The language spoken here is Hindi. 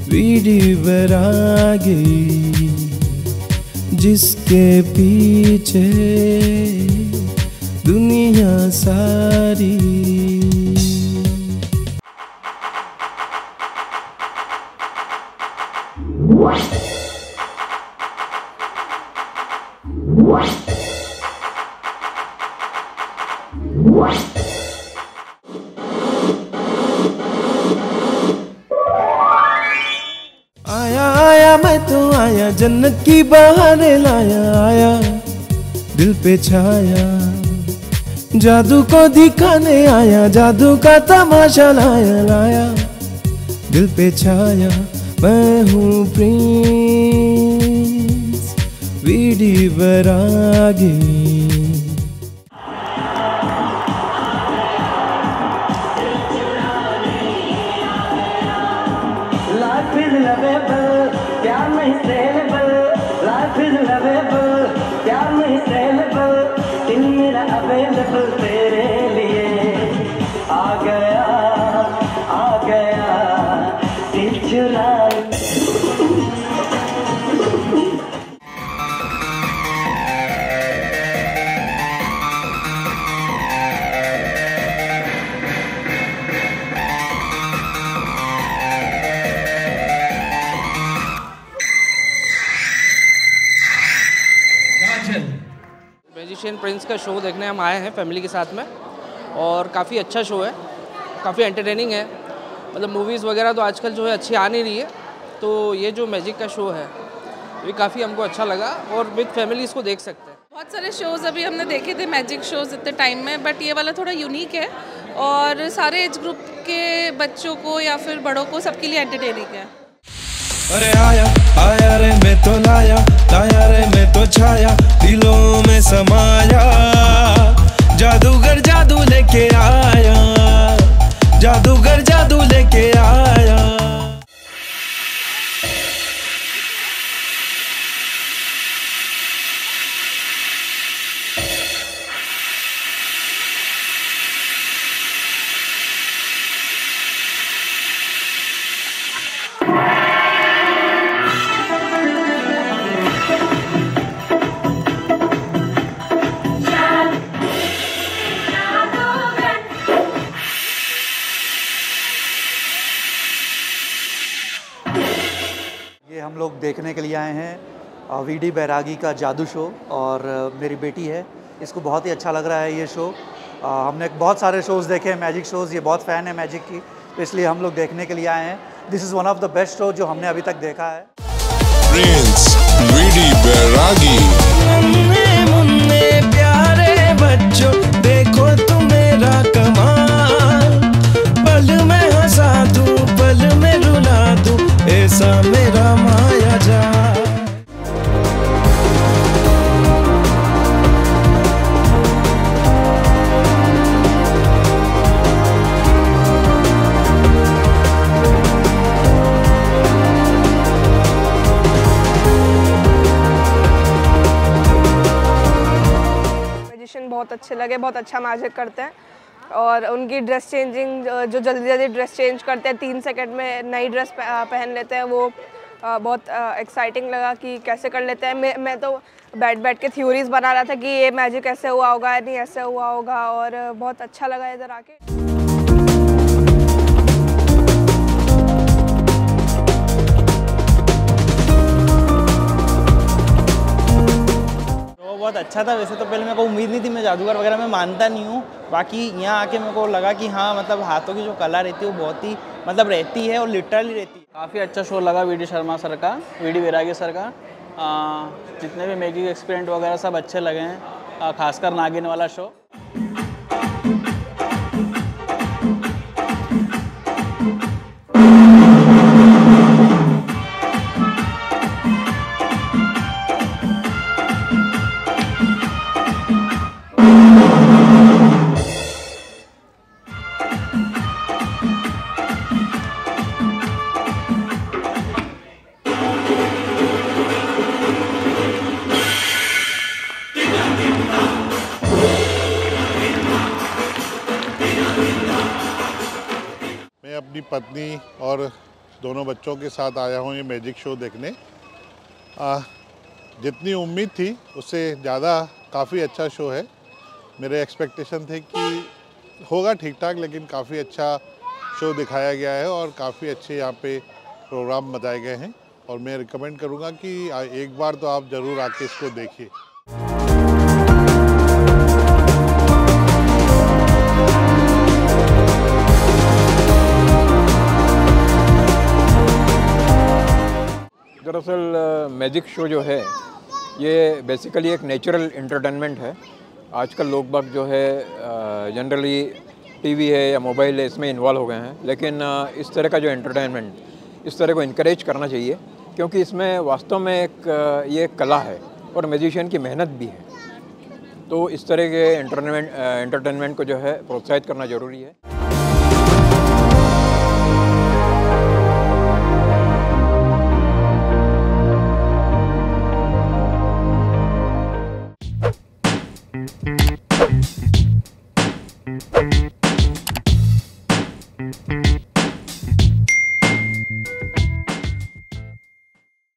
वीडी बैरागी जिसके पीछे दुनिया सारी। आया आया मैं तो आया, जन्नत की बहारे लाया, आया दिल पे छाया, जादू को दिखाने आया, जादू का तमाशा लाया, लाया दिल पे छाया। मैं हूँ प्रिंस वीडी बैरागी। प्यार में सेलेबल, लाइफ इज लवेबल, प्यार में सेलेबल, दिल मेरा अवेलेबल तेरे लिए। आ गया दिल चुराए। मैजिशियन प्रिंस का शो देखने हम आए हैं फैमिली के साथ में, और काफ़ी अच्छा शो है, काफ़ी एंटरटेनिंग है। मतलब मूवीज़ वगैरह तो आजकल जो है अच्छी आ नहीं रही है, तो ये जो मैजिक का शो है ये काफ़ी हमको अच्छा लगा और विद फैमिली इसको देख सकते हैं। बहुत सारे शोज़ अभी हमने देखे थे मैजिक शोज़ इतने टाइम में, बट ये वाला थोड़ा यूनिक है और सारे एज ग्रुप के बच्चों को या फिर बड़ों को सबके लिए एंटरटेनिंग है। अरे आया आया रे मैं तो लाया, लाया रे मैं तो छाया, दिलों में समाया, जादूगर जादू लेके आया, जादूगर जादू लेके आया। ये हम लोग देखने के लिए आए हैं वीडी बैरागी का जादू शो, और मेरी बेटी है, इसको बहुत ही अच्छा लग रहा है ये शो। हमने बहुत सारे शोज़ देखे हैं मैजिक शोज़, ये बहुत फ़ैन है मैजिक की, तो इसलिए हम लोग देखने के लिए आए हैं। This is one of the best show जो हमने अभी तक देखा है। Prince VD Bairagi. मुन्ने मुन्ने प्यारे बच्चों देखो तुम मेरा कमाल, पल में हंसा दूं पल में रुला दूं, ऐसा मेरा माया जाल। मैजिशियन बहुत अच्छे लगे, बहुत अच्छा मैजिक करते हैं, और उनकी ड्रेस चेंजिंग जो जल्दी जल्दी ड्रेस चेंज करते हैं, 3 सेकंड में नई ड्रेस पहन लेते हैं, वो बहुत एक्साइटिंग लगा कि कैसे कर लेते हैं। मैं तो बैठ के थ्योरीज बना रहा था कि ये मैजिक ऐसे हुआ होगा, नहीं ऐसे हुआ होगा, और बहुत अच्छा लगा इधर आके। बहुत अच्छा था। वैसे तो पहले मेरे को उम्मीद नहीं थी, मैं जादूगर वगैरह में मानता नहीं हूँ, बाकी यहाँ आके मेरे को लगा कि हाँ मतलब हाथों की जो कला रहती है वो बहुत ही मतलब रहती है और लिटरली रहती है। काफ़ी अच्छा शो लगा वीडी शर्मा सर का, वीडी बैरागी सर का। जितने भी मेकिंग एक्सपेरिमेंट वगैरह सब अच्छे लगे हैं, खासकर नागिन वाला शो। अपनी पत्नी और दोनों बच्चों के साथ आया हूँ ये मैजिक शो देखने। जितनी उम्मीद थी उससे ज़्यादा काफ़ी अच्छा शो है। मेरे एक्सपेक्टेशन थे कि होगा ठीक ठाक, लेकिन काफ़ी अच्छा शो दिखाया गया है और काफ़ी अच्छे यहाँ पे प्रोग्राम बताए गए हैं। और मैं रिकमेंड करूँगा कि एक बार तो आप ज़रूर आके इसको देखिए। दरअसल मैजिक शो जो है ये बेसिकली एक नेचुरल एंटरटेनमेंट है। आजकल लोग बाग जो है जनरली टीवी है या मोबाइल है इसमें इन्वॉल्व हो गए हैं, लेकिन इस तरह का जो एंटरटेनमेंट इस तरह को इनकरेज करना चाहिए, क्योंकि इसमें वास्तव में ये एक कला है और म्यूजिशियन की मेहनत भी है। तो इस तरह के एंटरटेनमेंट को जो है प्रोत्साहित करना ज़रूरी है। Thank you.